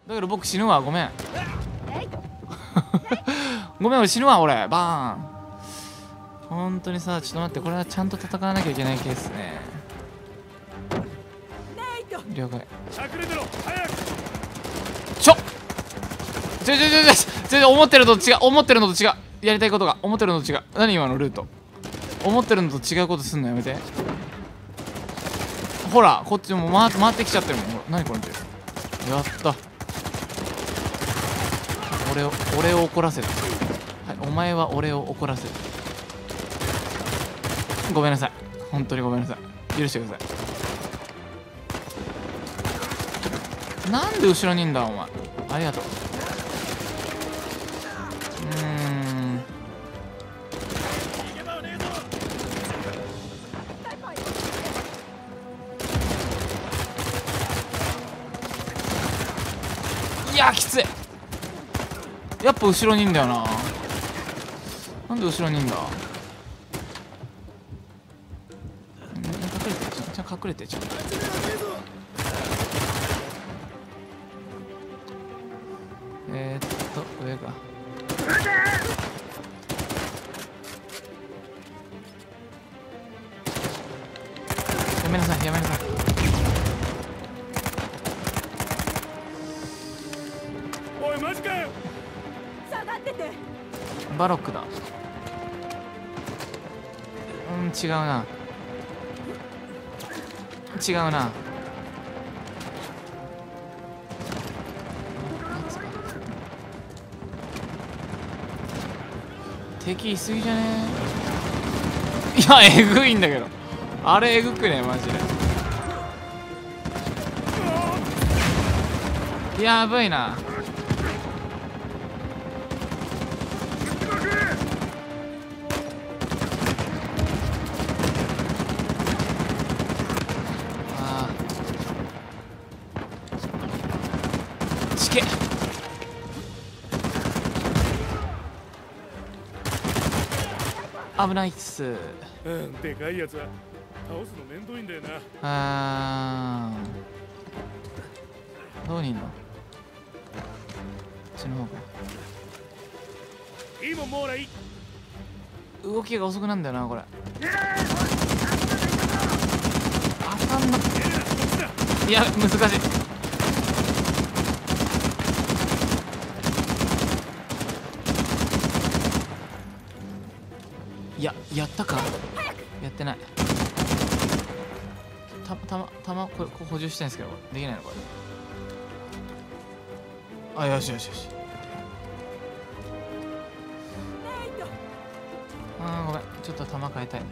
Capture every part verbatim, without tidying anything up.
だけど僕死ぬわ、ごめんごめん俺死ぬわ俺、バーン。本当にさ、ちょっと待って、これはちゃんと戦わなきゃいけないケースね。了解。ちょちょちょちょちょちょ、思ってるのと違う、思ってるのと違う、やりたいことが思ってるのと違う。何今のルート、思ってるのと違うことすんのやめて。ほらこっちも回回ってきちゃってるもん。何これ、やった。俺を俺を怒らせた。はい、お前は俺を怒らせた。ごめんなさい、本当にごめんなさい、許してください。なんで後ろにいんだお前。ありがとう。うーん、いやきつい。やっぱ後ろにいんだよな。なんで後ろにいんだ。隠れて、ちょっと隠れて、ちょっと。えー、っと上か。やめなさい、やめなさい。 おいマジかよ。 下がってて。 バロックだ。うん、違うな。違うな。敵いすぎじゃねえ。いやえぐいんだけど、あれえぐくねマジで。やばいな。ああチケ。危ないっす。 うん、でかいやつは倒すの面倒いんだよな。 あー、どうにいんの。こっちの方か。 いいもんもうらい。 動きが遅くなんだよなこれ。当たんな。いや難しい。いややったか、やってない。たたまたまこれこれ補充してんですけどできないのこれ。あ、よしよしよし。あーごめん、ちょっと弾変えたい。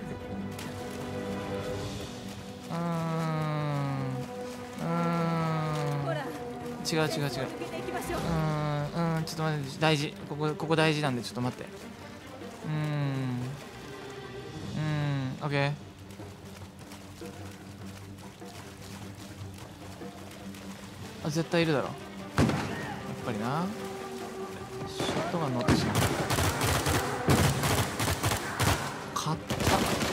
うーんうーん違う違う違う。うーんうん、ちょっと待って、大事、ここここ大事なんでちょっと待って。うーんうーん、オッケー。あ、絶対いるだろやっぱりな。ショットガン乗ってしまう。勝った。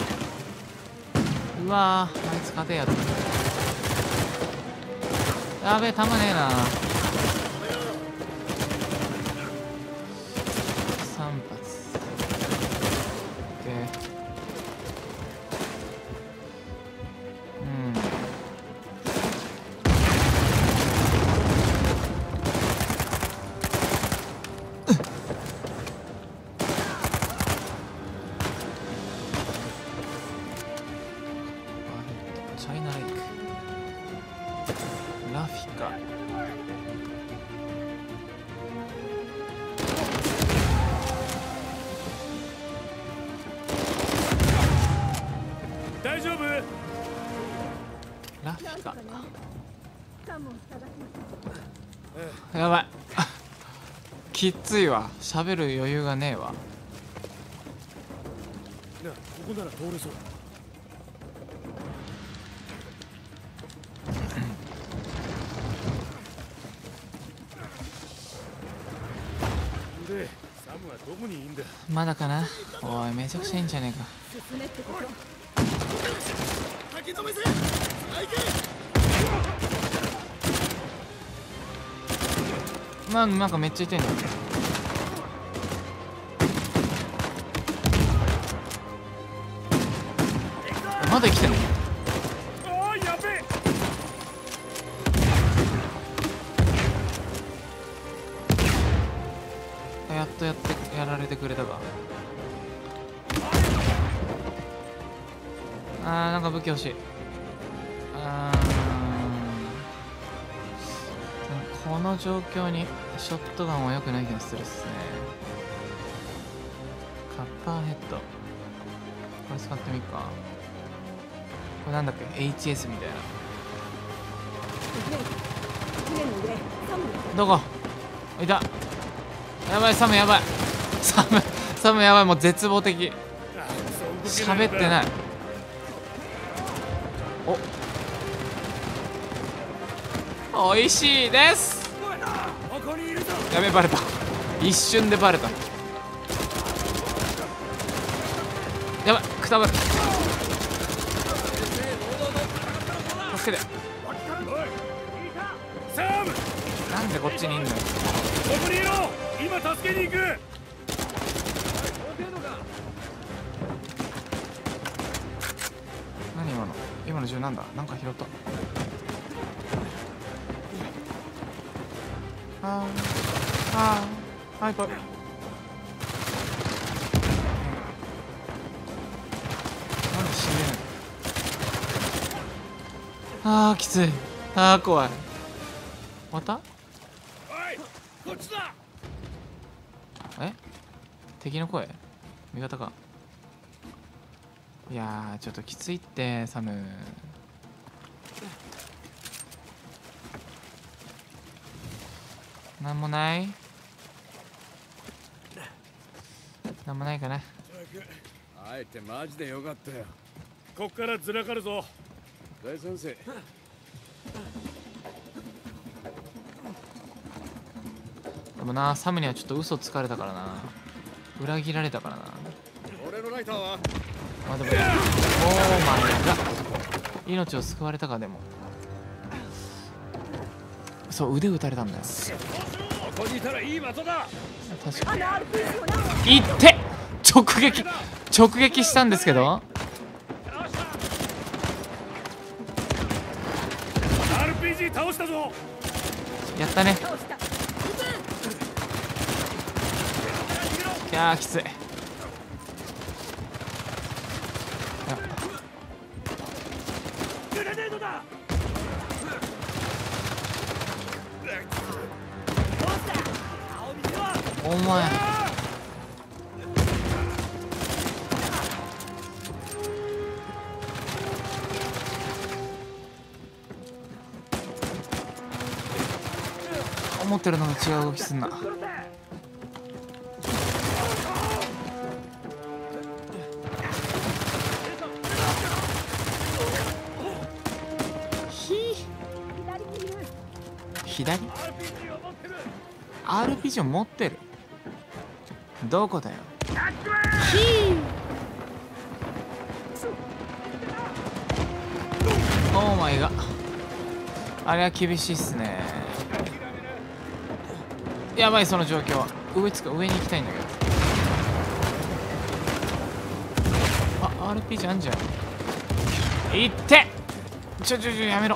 うわー、あいつ勝てやった。やべえ、弾ねえな。さん発。オッケー。うん。チャイナレイク、ラフィカ。 大丈夫？ ラフィカ。やばいきっついわ、喋る余裕がねえわ。 なあ、ここなら通れそう。で、サムはどこにいんだ？ まだかな。おい、めちゃくちゃいいんじゃねえか。 進めってこと。 書き留めせ。あいけ。 まあなんかめっちゃ痛いんだよ。まだ生きてんの？ ああやべえ。やっとやってやられてくれたか。あーなんか武器欲しい。あーこの状況にショットガンは良くない気がするっすね。カッパーヘッドこれ使ってみっか。これなんだっけ エイチエス みたいな。 船の上サムどこいた。やばいサムやばい。サムサムやばい。もう絶望的。喋ってない。おおいしいです。やべバレた。一瞬でバレた。やばいくたばる。助けて。なんでこっちにいんのよ。 ここにいろ。今助けに行く。 何今の今の銃なんだ。なんか拾った。あーあーはいこれなんで死んでない。あーきつい。あー怖い。またおいこっちだ。 え敵の声味方か。いやーちょっときついってサム。なんもないなんもないかな。 あえてマジでよかったよ。 こっからずらかるぞ。 大先生。 でもなサムにはちょっと嘘つかれたからな。裏切られたからな。 俺のライターは。 まあでもオーマイが命を救われたか。でもそう腕打たれたんだよ。 ここにいたらいい的だ。 確かにあの アールピージー をないって直撃直撃したんですけど。 アールピージー 倒したぞ。 やったね。 倒したいやーきつい。いやグレネードだ。 お前思ってるのと違う動きすんな。左 アールピージー を持ってる。どこだよ。オーマイがあれは厳しいっすね。やばいその状況は。上つか上に行きたいんだけど。あ アールピージー あんじゃん。いってちょちょちょやめろ。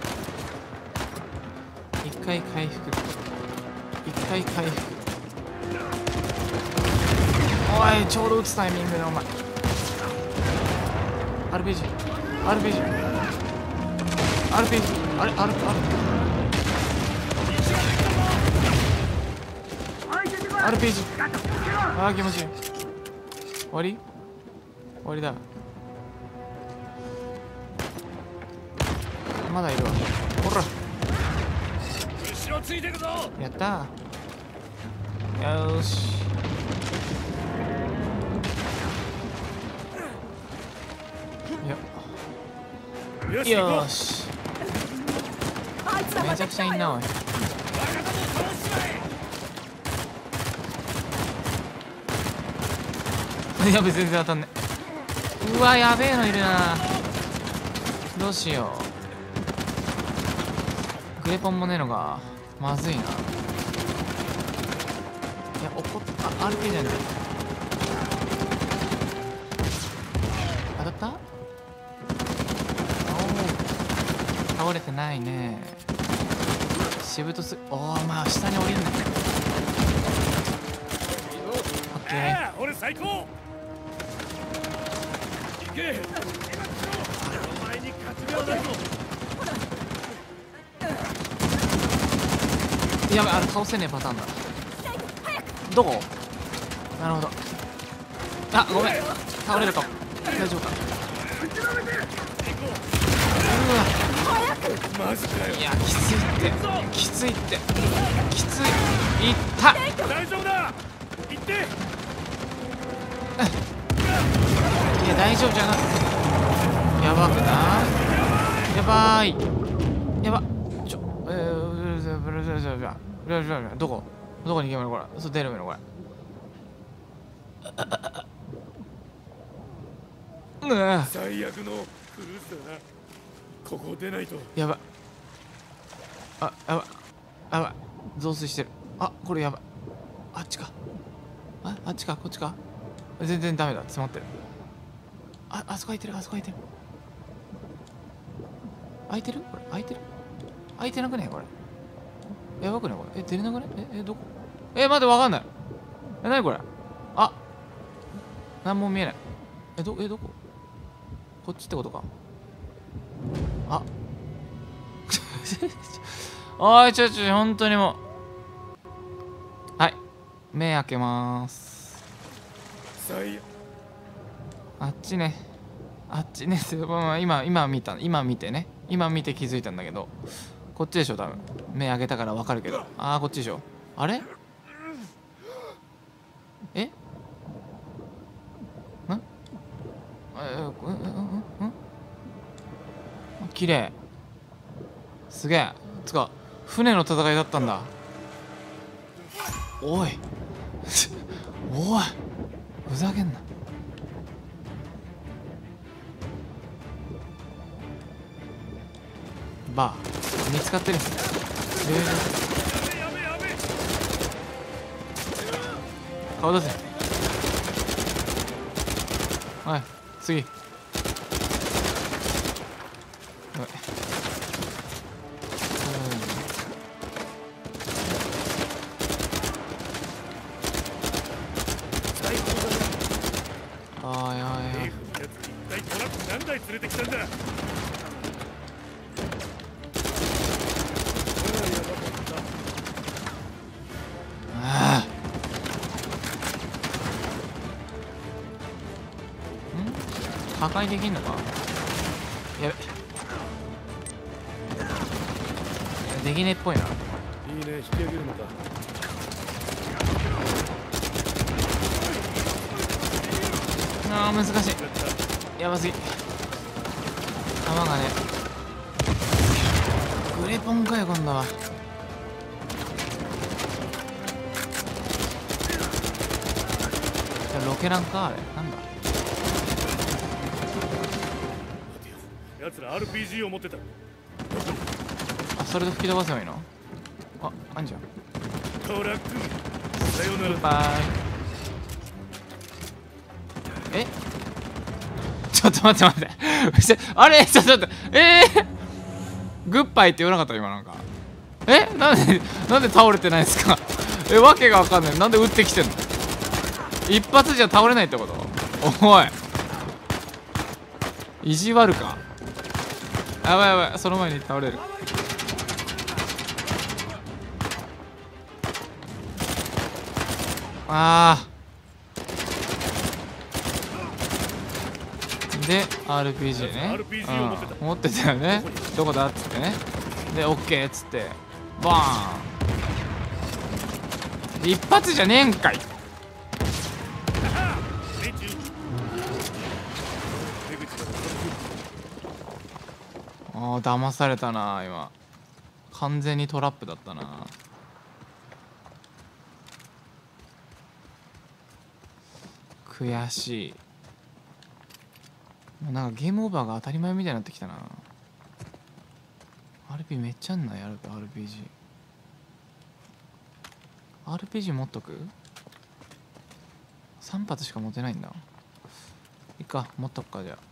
一回回復一回回復。おいちょうど打つタイミングでお前 アールピージー アールピージー アールピージー あれあれあれ アールピージー あー気持ちいい。終わり終わりだ。まだいるわ。ほら後ろついてくぞ。 やったー。よーしよしよーしあいつらまめちゃくちゃいんなおい。やべ全然当たんね。うわやべえのいるな。どうしよう。グレポンもねえのがまずいな。 アールピージー なんだ。当たった？おお、倒れてないね。しぶとす。おお、まあ下に降りるんだ。オッケー。 ああ俺最高。行け。お前に勝ち目はないぞ。 やばい、あれ倒せねえパターンだ。どこ？なるほど。あ、ごめん、倒れるかも。大丈夫か。うわ、 マジかよ。 いや、きついってきついってきつい。いった。 大丈夫だ。行って。 いや、大丈夫じゃなくて、やばくない？やばい。やば。ちょ、えー、どこどこに行けばいいのこれ。そう、出るのこれ。うわ、 最悪のクルーズだな。ここを出ないと。 やばい。あ、やばい。やばい。増水してる。あ、これやばい。あっちか。あ、あっちか、こっちか。全然ダメだ。詰まってる。あ、あそこ空いてる、あそこ空いてる。空いてるこれ、空いてる空いてなくねこれ。やばくねこれ。え、出れなくねえ、え、どこえ、待って、わかんない。え、なにこれ。あ、なんも見えない。え、ど、え、どここっちってことか。あおい、ちょちょ、本当にもう。はい。目開けまーす。 最悪。 あっちね。あっちね。まあ今、今見た。今見てね。今見て気づいたんだけど。こっちでしょ、多分。目開けたからわかるけど。ああ、こっちでしょ。あれえんえー、うんうんうんうん綺麗。すげえ。つか、船の戦いだったんだ。おいおい、ふざけんな。バー見つかってるんですね。えやべやべやべ。 ー、顔出せ。はい、次。やばい。ああ、やばいやばい。 やつ一体トラック何台連れてきたんだ。 ああ、ん破壊できんのか。やべ、できねえっぽいな。 いいね、引き上げるのか。 あー、難しい。やばすぎ。弾がね。グレポンかよ、今度は。ロケランかあれ。なんだ。 奴ら アールピージー を持ってた。 あ、それで吹き飛ばせばいいの。あ、あんじゃん。 トラックさよなら。 バイ。え、ちょっと待って待ってあれ、ちょっと待って。えー、グッバイって言わなかった今なんか。え、なんでなんで倒れてないんですか。え、わけがわかんない。なんで撃ってきてんの。一発じゃ倒れないってこと。おい、意地悪か。やばいやばい、その前に倒れる。あーで アールピージー ね。 アールピージー を持ってた。 うん、持ってたよね。どこだっつってね。で オーケー っつってバーン。一発じゃねえんかい。あー、騙されたな今。完全にトラップだったな。悔しい。もうなんかゲームオーバーが当たり前みたいになってきたな。 アールピー めっちゃあんな。やるか アールピージー。 アールピージー 持っとく。 さん発しか持てないんだ。いいか、持っとくか。じゃ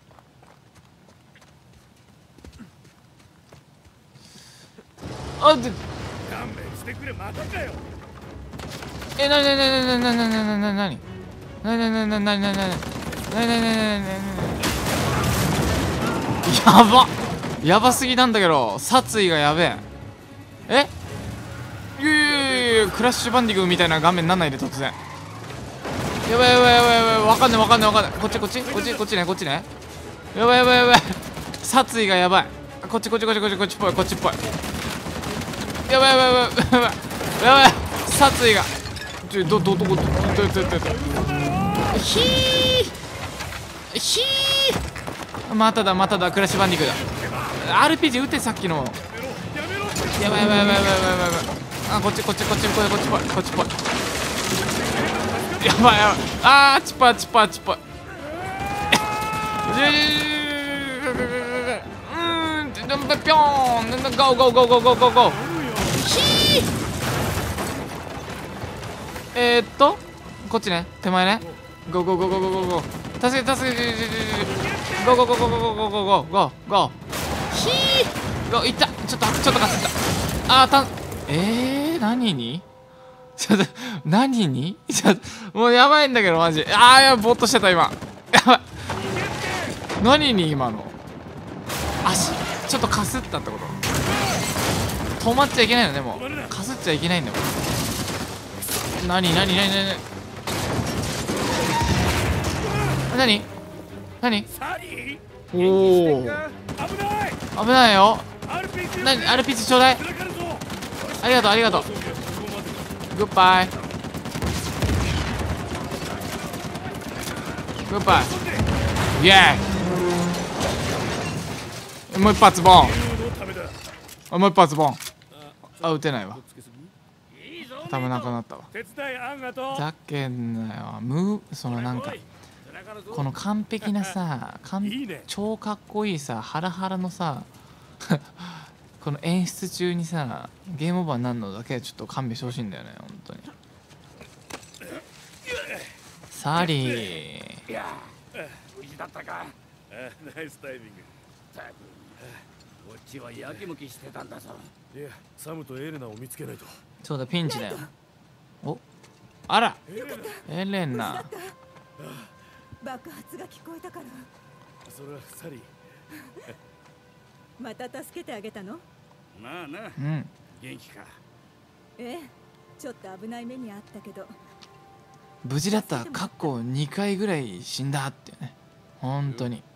ああで勘弁してくれ、またかよ。 え、なになになになになになになになになになになになになになになになになになになにやばやばすぎなんだけど、殺意がやべえ。えいやいやいや、クラッシュバンディングみたいな画面なんないで突然。やばいやばいやばいやばい、わかんないわかんないわかんない。こっちこっちこっちこっちねこっちね。やばいやばいやばい、殺意がやばい。こっちこっちこっちこっちこっちっぽいこっちっぽい。やばいやばいやばいやばいやばい、殺意がちょどどどこどどどどどどひーひー、まただまただ、クラッシュバンディングだ。 アールピージー 撃て、さっきの。やばいやばいやばいやばいやばいやばい。あ、こっちこっちこっちこっちこっちこっちこっちこっち。やばいやばい、あーチッパーチッパーチッパー。うーん、ぴょんぴょん、ゴーゴーゴーゴーゴーゴーゴー。ひー、えーっとこっちね、手前ね。ゴーゴーゴーゴーゴーゴーゴー、助け助け、ゴーゴーゴーゴーゴーゴーゴーゴーゴーゴーゴー、ひー、ゴーいった。ちょっとちょっとかすった。あーたえー何にちょっと何にちょっともうやばいんだけどマジ。あーやばい、ぼーっとしてた今。やばい、何に今の足ちょっとかすったってこと。止まっちゃいけないの。でもかすっちゃいけないんだよ。何何何何何何サリー、 おお危ない。 危ないよ。 アールピージー何 アールピージー ちょうだい。 繋がるぞ。 ありがとうありがとう。グッバイグッバイイエーイ。もう一発ボン。あ、もう一発ボン。あ、撃てないわ。多分なくなったわ。 手伝いあんがとう。 ざけんなよ。ムーそのなんかこの完璧なさ、かんいいね超かっこいいさ、ハラハラのさこの演出中にさゲームオーバーになるのだけはちょっと勘弁してほしいんだよね本当に。サリー、 いや無事だったか。 あ、ナイスタイミング。 こっちはやきもきしてたんだぞ。 いや、サムとエレナを見つけないと。 そうだピンチだよ。お、あらエレナ、 エレナ、 爆発が聞こえたからそれはサリー。 また助けてあげたの？ まあな、 うん元気か。 ええ、ちょっと危ない目にあったけど。 無事だった。過去にかいぐらい死んだってね本当に。